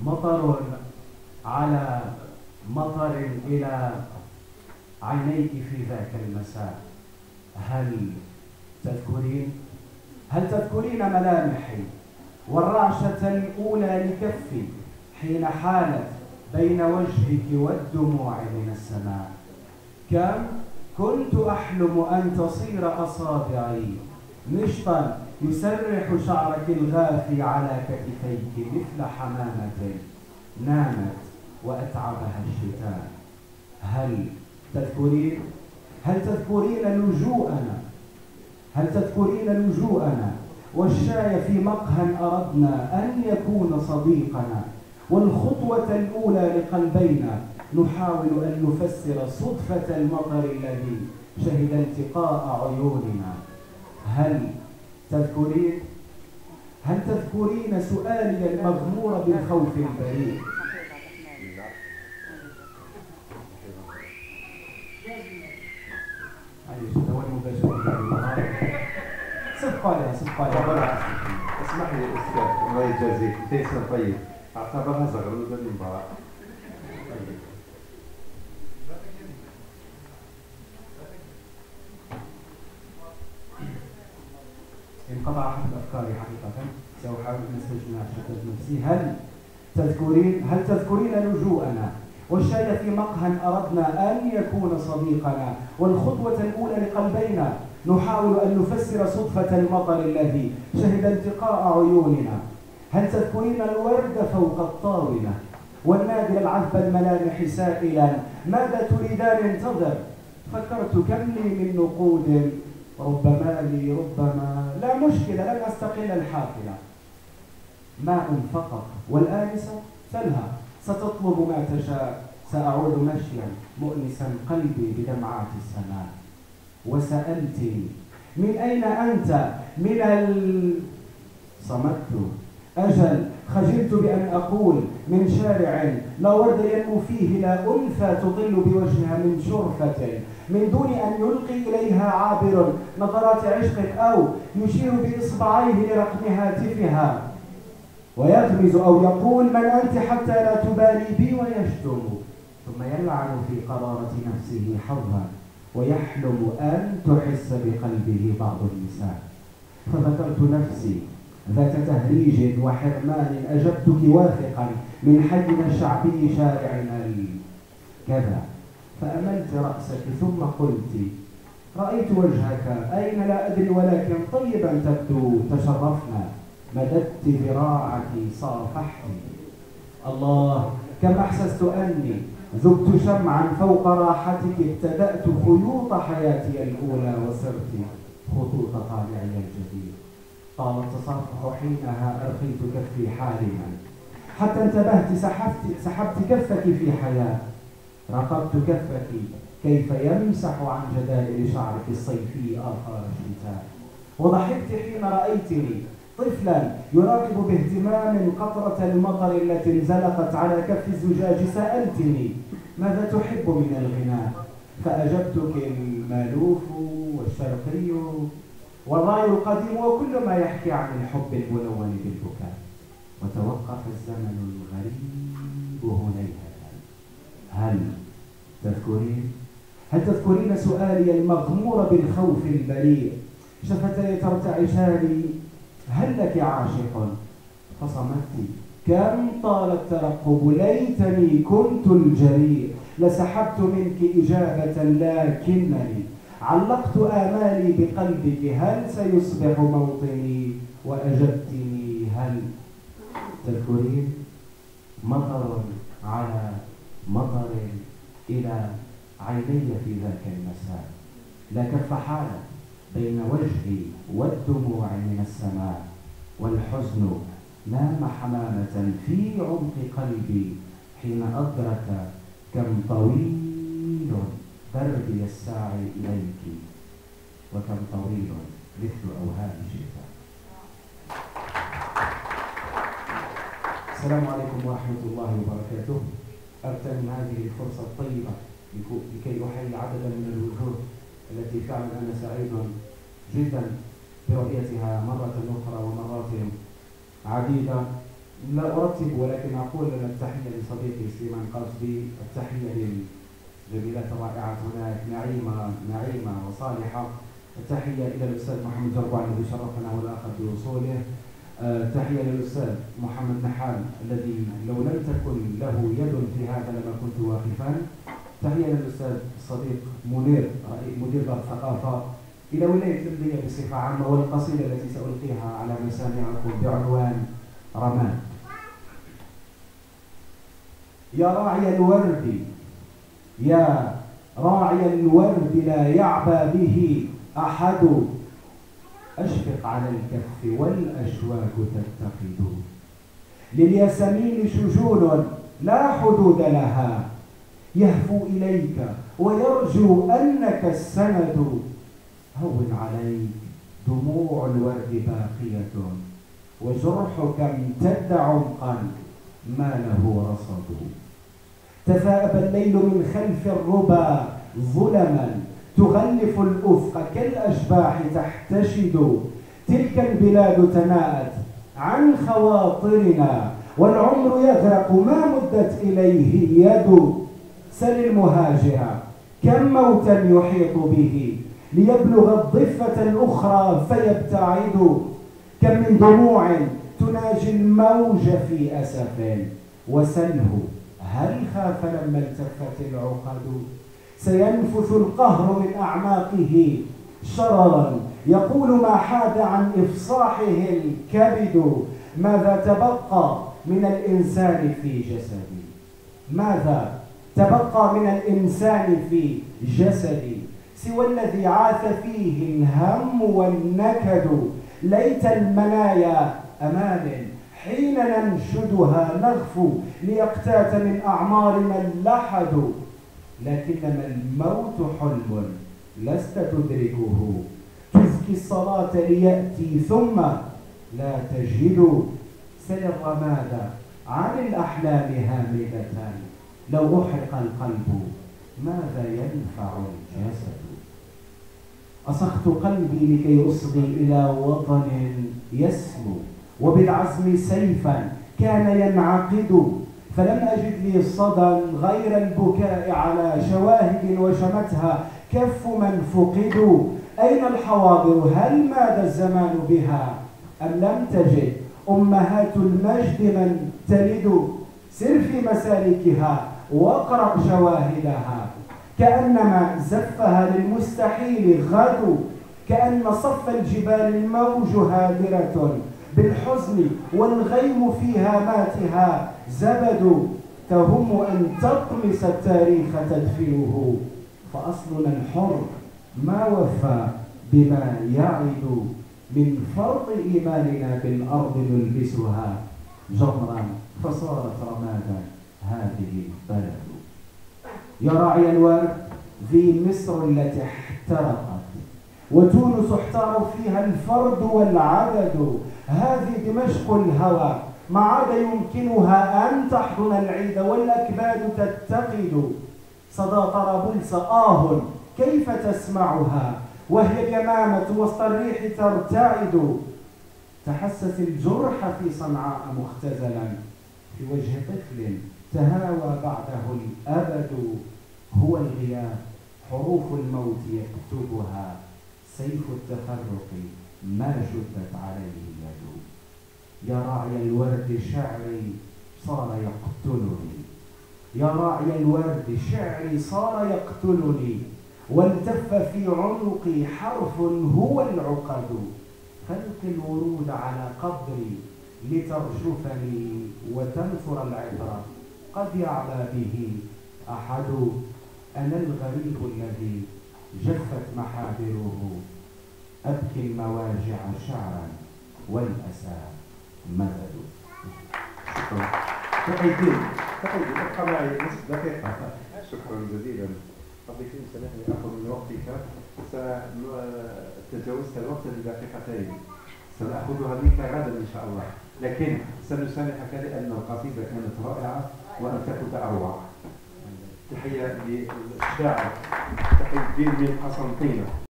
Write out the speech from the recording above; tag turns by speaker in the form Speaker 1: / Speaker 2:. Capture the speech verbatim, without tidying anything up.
Speaker 1: مطر على مطر إلى عينيك في ذاك المساء. هل تذكرين؟ هل تذكرين ملامحي والرعشة الأولى لكفي حين حالت بين وجهك والدموع من السماء؟ كم كنت أحلم أن تصير أصابعي مشطا يسرح شعرك الغافي على كتفيك مثل حمامة نامت وأتعبها الشتاء. هل تذكرين؟ هل تذكرين لجوءنا؟ هل تذكرين لجوءنا والشاي في مقهى أردنا أن يكون صديقنا، والخطوة الأولى لقلبينا نحاول أن نفسر صدفة المطر الذي شهد التقاء عيوننا؟ هل تذكرين؟ هل تذكرين سؤالي المغمور بالخوف البريء؟ صدق عليها صدق عليها.
Speaker 2: اسمح لي استاذ الله يجازيك، تيسير طيب، اعتبرها زغلوله من براء.
Speaker 1: انقطع أحد أفكاري حقيقة، سأحاول أن أستجمع شتات نفسي. هل تذكرين؟ هل تذكرين لجوءنا والشاي في مقهى أردنا أن يكون صديقنا، والخطوة الأولى لقلبينا نحاول أن نفسر صدفة المطر الذي شهد التقاء عيوننا؟ هل تذكرين الورد فوق الطاولة والنادل العذب الملامح سائلا ماذا تريدان؟ انتظر. فكرت كم لي من نقود، ربما لي ربما لا مشكلة، لن أستقل الحافلة. ماء فقط والآنسة سلها، ستطلب ما تشاء، سأعود مشيا مؤنسا قلبي بدمعات السماء. وسألتني من أين أنت؟ من ال... صمت. أجل خجلت بأن أقول من شارع لا ورد ينمو فيه، لا أنثى تطل بوجهها من شرفة من دون أن يلقي إليها عابر نظرات عشق أو يشير بإصبعيه لرقم هاتفها ويغمز أو يقول من أنت حتى لا تبالي بي ويشتم، ثم يلعن في قرارة نفسه حظا ويحلم أن تحس بقلبه بعض النساء. فذكرت نفسي ذات تهريج وحرمان، أجبتك واثقا من حينا الشعبي شارعنا كذا، فأملت رأسك ثم قلت رأيت وجهك أين لا أدري ولكن طيبا تبدو، تشرفنا، مددت ذراعك صافحت. الله كم أحسست أني ذبت شمعا فوق راحتك، ابتدأت خيوط حياتي الأولى وصرت خطوط طالعي الجديد. طال التصفح حينها أرخيت كفي حالما حتى انتبهت، سحبت, سحبت كفك في حياة، راقبت كفك كيف يمسح عن جدائر شعرك الصيفي آثار الشتاء، وضحكت حين رأيتني طفلا يراقب باهتمام قطرة المطر التي انزلقت على كف الزجاج. سألتني ماذا تحب من الغناء؟ فأجبتك المالوف والشرقي والراي القديم وكل ما يحكي عن الحب الملون بالبكاء. وتوقف الزمن الغريب هنيهة. هل تذكرين؟ هل تذكرين سؤالي المغمور بالخوف البريء؟ شفتي ترتعشان هل لك عاشق؟ فصمت. كم طال الترقب، ليتني كنت الجريء، لسحبت منك إجابة لكنني علقت آمالي بقلبك، هل سيصبح موطني؟ وأجبتني هل تذكرين؟ مطر على مطر إلى عيني في ذاك المساء، لا كف حالة بين وجهي والدموع من السماء، والحزن نام حمامة في عمق قلبي حين أدرك كم طويل دربي الساعي إليك وكم طويل مثل أوهام الشتاء. السلام عليكم ورحمة الله وبركاته. أغتنم هذه الفرصة الطيبة لكي أحيي عددا من الوجوه التي فعلا أنا سعيد جدا برؤيتها مرة أخرى ومرات عديدة. لا أرتب ولكن أقول أن التحية لصديقي سليمان قاسبي، التحية للجميلات الرائعات هناك نعيمة نعيمة وصالحة، التحية إلى الأستاذ محمد جربوع الذي شرفنا والآخر بوصوله، التحية للأستاذ محمد نحال الذي لو لم تكن له يد في هذا لما كنت واقفا، تحية للأستاذ الصديق منير مدير دار الثقافة، إلى ولاية المدينة بصفة عامة، والقصيدة التي سألقيها على مسامعكم بعنوان رماد. يا راعي الورد يا راعي الورد لا يعبى به أحد، أشفق على الكف والأشواك تتقد، للياسمين شجون لا حدود لها، يهفو إليك ويرجو أنك السند، هون عليك دموع الورد باقية، وجرحك امتد عمقا ما له رصد، تثاءب الليل من خلف الربا ظلما تغلف الأفق كالأشباح تحتشد، تلك البلاد تناءت عن خواطرنا والعمر يغرق ما مدت إليه يد، سل المهاجر كم موتا يحيط به ليبلغ الضفة الأخرى فيبتعد، كم من دموع تناجي الموج في أسف، وسله هل خاف لما التفت العقد، سينفث القهر من أعماقه شررا يقول ما حاد عن إفصاحه الكبد، ماذا تبقى من الإنسان في جسدي، ماذا تبقى من الإنسان في جسدي سوى الذي عاث فيه الهم والنكد، ليت المنايا أمان حين ننشدها نغفو ليقتات من أعمارنا اللحد، لكنما الموت حلم لست تدركه، تزكي الصلاة ليأتي ثم لا تجد، سل الرماد عن الأحلام هامدة، لو أحرق القلب ماذا ينفع الجسد، أصخت قلبي لكي أصغي إلى وطن يسمو، وبالعزم سيفا كان ينعقد، فلم أجد لي صدى غير البكاء على شواهد وشمتها كف من فقدوا، أين الحواضر هل ماد الزمان بها، أم لم تجد أمهات المجد من تلد، سر في مسالكها واقرأ شواهدها، كأنما زفها للمستحيل غد، كأن صف الجبال الموج هادرة بالحزن والغيم في هاماتها زبد، تهم أن تطمس التاريخ تدفنه، فأصلنا الحر ما وفى بما يعد، من فرط إيماننا بالأرض نلبسها جمرا فصارت رمادا هذه البلد، يا راعي الورد في مصر التي احترقت وتونس احتار فيها الفرد والعدد، هذه دمشق الهوى ما عاد يمكنها أن تحضن العيد والأكباد تتقد، صدى طرابلس آه كيف تسمعها وهي جمامة وسط الريح ترتعد، تحسس الجرح في صنعاء مختزلا في وجه طفل تهاوى بعده الأبد، هو الغياب حروف الموت يكتبها، سيف التفرق ما شدت عليه اليد، يا راعي الورد شعري صار يقتلني، يا راعي الورد شعري صار يقتلني، والتف في عنقي حرف هو العقد، فلق الورود على قبري لترشفني وتنثر العبرة، قد يعلى به أحد، أنا الغريب الذي جفت محابره، أبكي المواجع شعرا والأسى مدد.
Speaker 2: شكرا. تقيدين تقيدين ابقى معي نصف دقيقة. شكرا جزيلا. فضيلتي سامحني آخذ من وقتك، تجاوزت الوقت بدقيقتين، سنأخذها منك غدا إن شاء الله، لكن سنسامحك لأن القصيدة كانت رائعة وأن تكون أروع. تحية للشاعر تقي الدين من قسنطينة.